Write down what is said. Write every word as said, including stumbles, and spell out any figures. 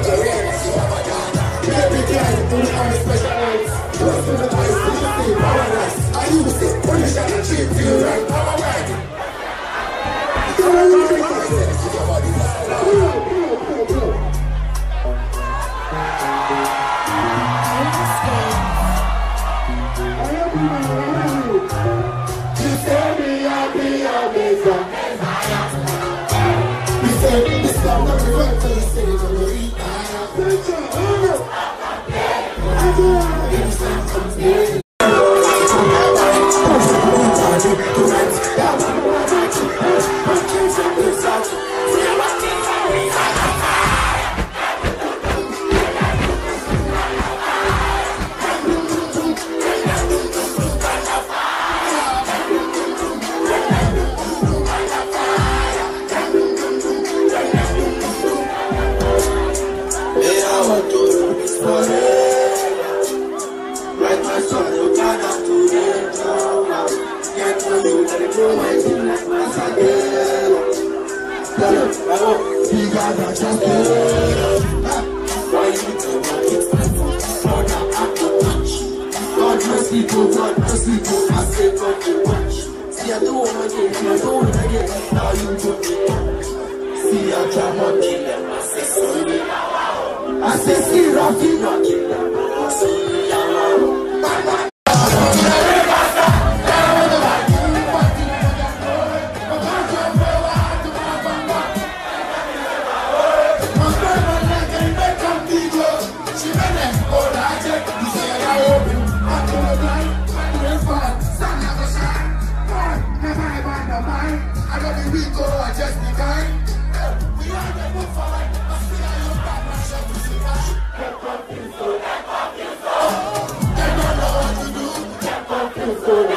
Baby girl, do the only special rights. Close to the ice, do you see paradise? I use it, when you shall treat you right, alright. Come on, you can make it. You say me, I'll be your maker. You say this song that we went to the stage and we eat that. So